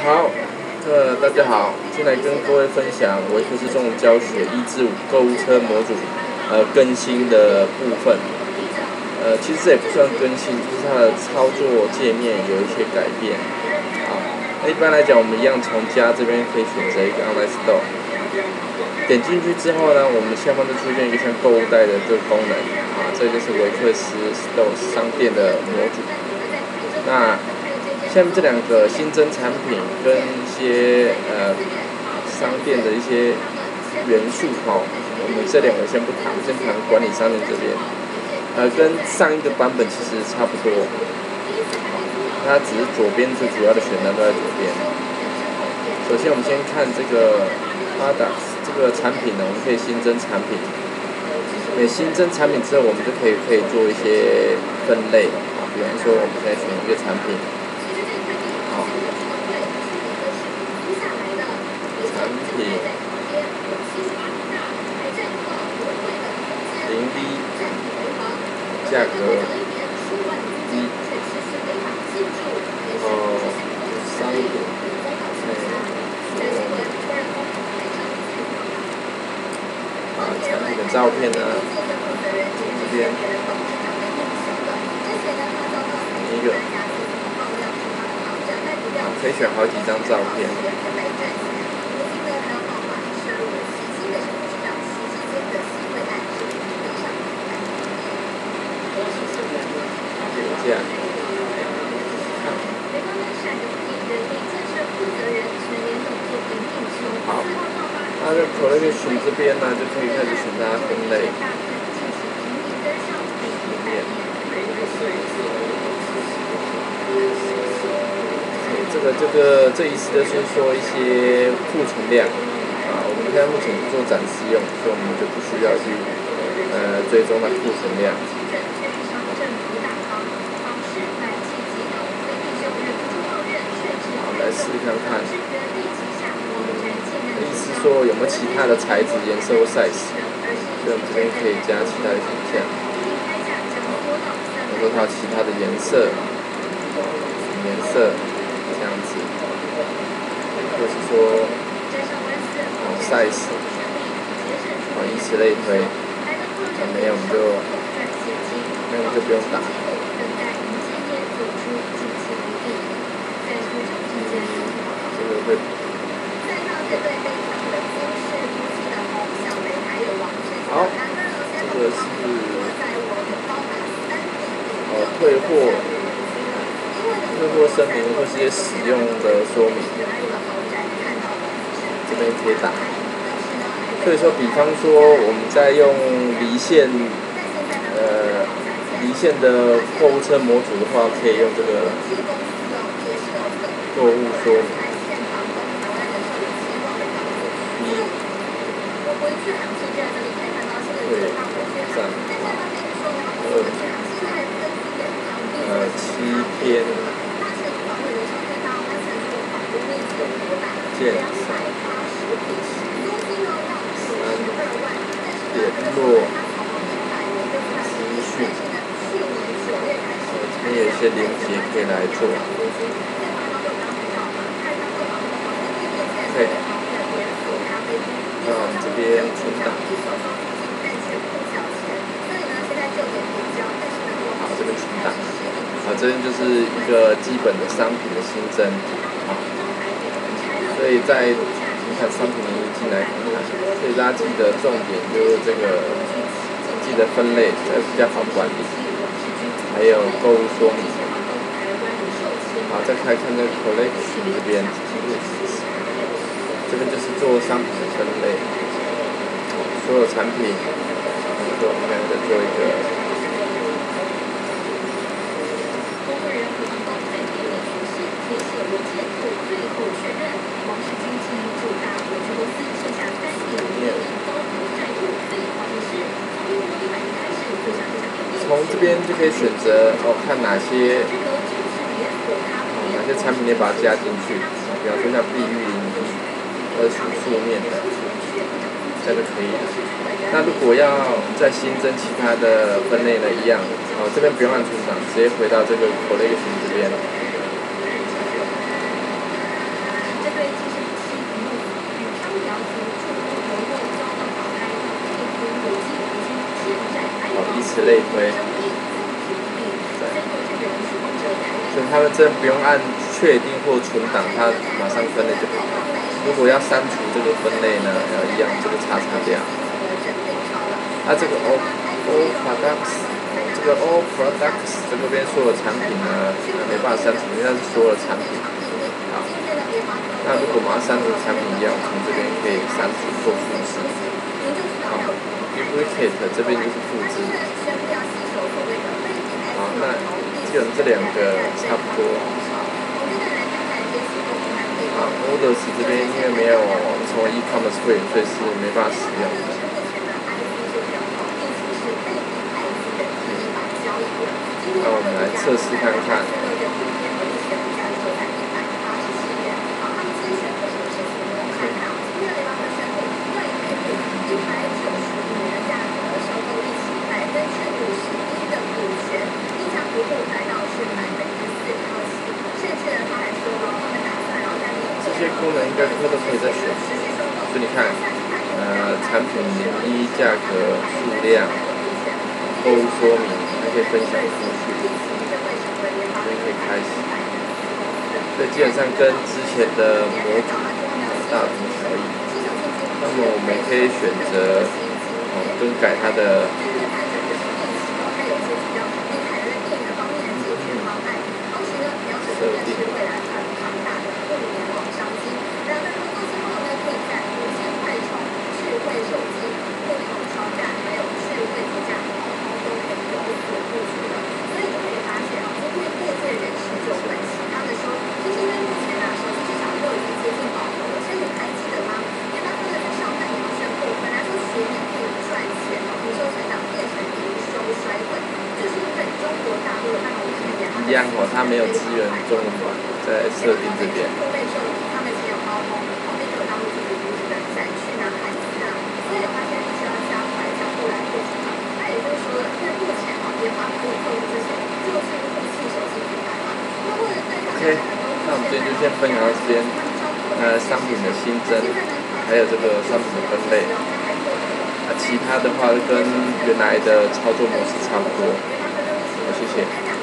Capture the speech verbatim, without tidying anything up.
好，呃，大家好，今天来跟各位分享微库斯中教学一至五购物车模组呃更新的部分。呃，其实这也不算更新，就是它的操作界面有一些改变。好，那一般来讲，我们一样从家这边可以选择一个 Online Store， 点进去之后呢，我们下方就出现一个像购物袋的这个功能啊，这就是微克斯 Store 商店的模组。那下面这两个新增产品跟一些呃商店的一些元素哈，我们这两个先不谈，先谈管理商店这边，呃，跟上一个版本其实差不多，它只是左边最主要的选单都在左边。首先我们先看这个 products 这个产品呢，我们可以新增产品，每新增产品之后，我们就可以可以做一些分类啊，比方说我们现在选一个产品。产品零低，价格低，呃，商品啊，产品的照片呢，这边一个，啊，可以选好几张照片。这样，好，那在 collection 这边呢，就可以开始选它分类。里面，这个这个这意思就是说一些库存量啊，我们现在目前不做展示用，所以我们就不需要去呃追踪它库存量。来试看看，意思说有没有其他的材质、颜色或 size， 所以我们这边可以加其他的选项。好，比如说它有其他的颜色，颜色这样子，或是说哦 size， 哦以此类推。啊没有我们就，那我们就不用打。这个会，好，这个是呃退货，退货声明或是一些使用的说明，这边可以打。所以说，比方说我们在用离线，呃离线的购物车模组的话，可以用这个购物说明。对，三二，呃，七天，鉴赏，三，联络，资讯，这边有一些连结可以来做。OK， 那我们这边存档。好，这边存档。好，这边就是一个基本的商品的新增。好，所以在你看商品名义进来看看，所以大家记得重点就是这个，记得分类才比较好管理。还有购物说明。好，再看看这个 collection 这边，这边就是做商品的分类。所有产品，我们两个做一个。从这边就可以选择哦，看哪些，哦哪些产品你把它加进去，比方说像碧玉零一，或者属素面的，这样就可以了。那如果要再新增其他的分类呢，一样，哦这边不用按存档，直接回到这个 collection 这边。 类推。所以他们真不用按确定或存档，它马上分类就好了。如果要删除这个分类呢，要一样这个叉叉掉。那、啊、这个 all all products， 这个 all products 这个边所有产品呢，没办法删除，因为它是所有的产品。好，那如果我们要删除产品一样，从这边可以删除或复制。好 ，duplicate 这边就是复制。好，那基本这两个差不多。啊 ，orders 这边因为没有成为 e-commerce 会员，所以是没办法使用的。那我们来测试看看。这些功能应该都可以再选，所以你看，呃，产品名一、价格、数量、购物说明，还可以分享出去，所以可以开始。所以基本上跟之前的模组大同小异。那么我们可以选择哦更改它的设定。一样哦，它没有支援中文版，在设定这边。OK， 那我们今天就先分享到这边。呃，商品的新增，还有这个商品的分类。那、啊、其他的话跟原来的操作模式差不多。好，谢谢。